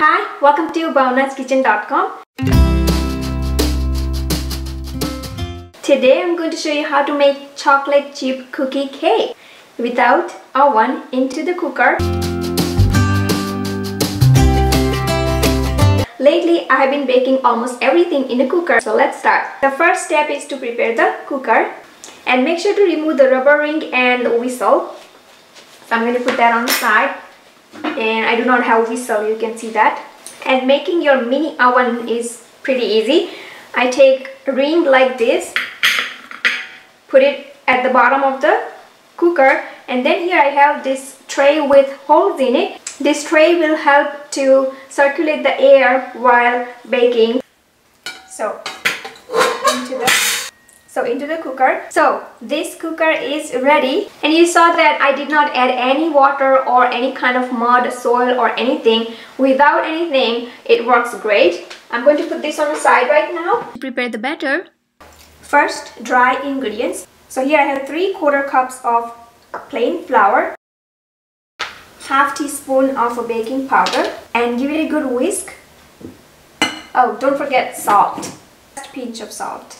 Hi, welcome to BhawnaSkitchen.com. Today I'm going to show you how to make chocolate chip cookie cake without oven into the cooker. Lately I have been baking almost everything in the cooker, so let's start. The first step is to prepare the cooker and make sure to remove the rubber ring and the whistle. So I'm going to put that on the side, and I do not have a whistle, you can see that. And making your mini oven is pretty easy. I take a ring like this, put it at the bottom of the cooker, and then here I have this tray with holes in it. This tray will help to circulate the air while baking. So into the cooker. So this cooker is ready, and you saw that I did not add any water or any kind of mud, soil or anything. Without anything, it works great. I'm going to put this on the side right now. Prepare the batter. First, dry ingredients. So here I have 3/4 cups of plain flour, half teaspoon of a baking powder, and give it a good whisk. Oh, don't forget salt. Just a pinch of salt.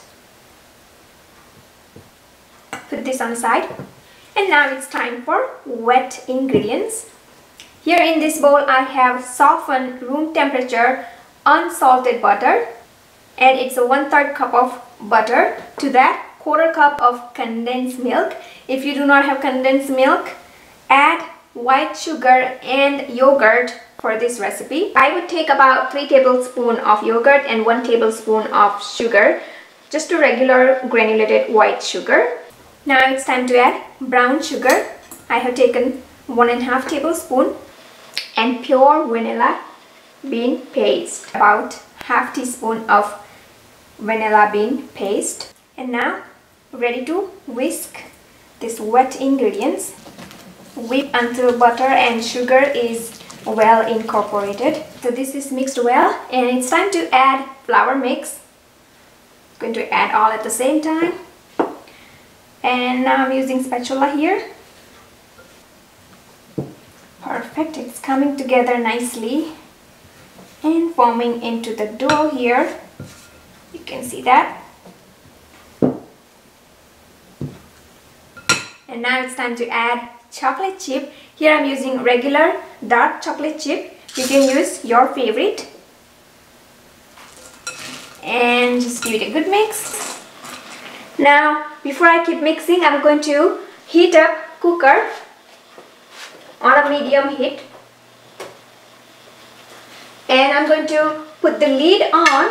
Put this on the side. And now it's time for wet ingredients. Here in this bowl I have softened room temperature unsalted butter, and it's a 1/3 cup of butter. To that, 1/4 cup of condensed milk. If you do not have condensed milk, add white sugar and yogurt for this recipe. I would take about 3 tablespoons of yogurt and 1 tablespoon of sugar, just a regular granulated white sugar. Now it's time to add brown sugar. I have taken 1.5 tablespoons, and pure vanilla bean paste, about half teaspoon of vanilla bean paste. And now ready to whisk these wet ingredients. Whip until butter and sugar is well incorporated. So this is mixed well, and it's time to add flour mix. I'm going to add all at the same time. And now I'm using spatula here. Perfect, it's coming together nicely and forming into the dough here. You can see that. And now it's time to add chocolate chip. Here I'm using regular dark chocolate chip. You can use your favorite. And just give it a good mix. Now, before I keep mixing, I'm going to heat up cooker on a medium heat. And I'm going to put the lid on,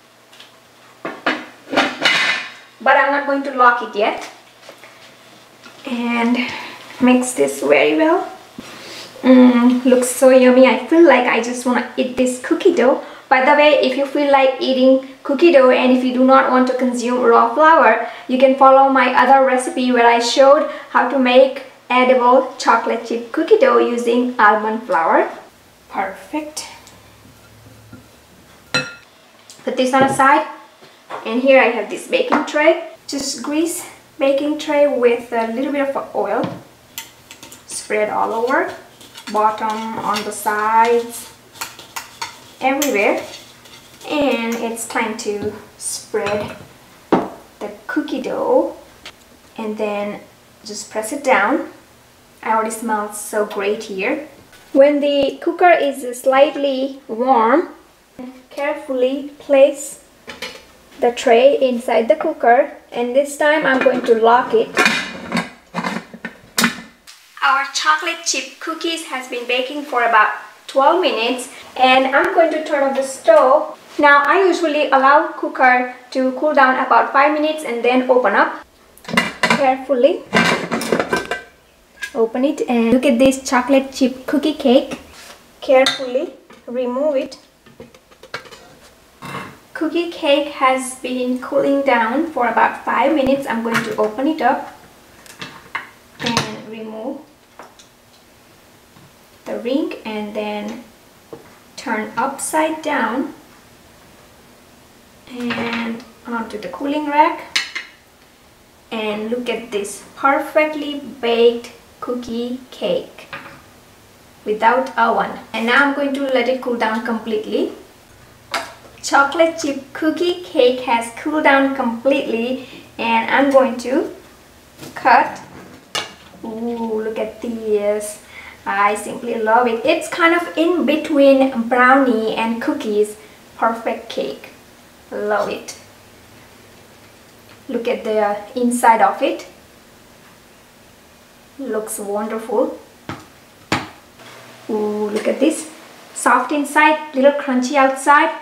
but I'm not going to lock it yet. And mix this very well. Looks so yummy. I feel like I just want to eat this cookie dough. By the way, if you feel like eating cookie dough and if you do not want to consume raw flour, you can follow my other recipe where I showed how to make edible chocolate chip cookie dough using almond flour. Perfect. Put this on the side, and here I have this baking tray. Just grease baking tray with a little bit of oil. Spread all over, bottom, on the sides, everywhere. And it's time to spread the cookie dough and then just press it down. I already smell so great here. When the cooker is slightly warm, carefully place the tray inside the cooker, and this time I'm going to lock it. Our chocolate chip cookies has been baking for about 12 minutes, and I'm going to turn off the stove. Now I usually allow cooker to cool down about 5 minutes and then open up. Carefully open it, and look at this chocolate chip cookie cake. Carefully remove it. Cookie cake has been cooling down for about 5 minutes. I'm going to open it up and remove the ring, and then turn upside down and onto the cooling rack. And look at this perfectly baked cookie cake. without oven. And now I'm going to let it cool down completely. Chocolate chip cookie cake has cooled down completely, and I'm going to cut. Ooh, look at this. I simply love it. It's kind of in between brownie and cookies. Perfect cake. Love it. Look at the inside of it. Looks wonderful. Ooh, look at this. Soft inside, little crunchy outside.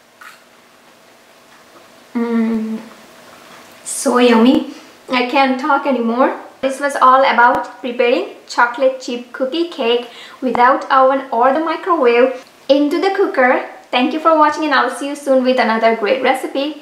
So yummy. I can't talk anymore. This was all about preparing chocolate chip cookie cake without oven or the microwave into the cooker. Thank you for watching, and I'll see you soon with another great recipe.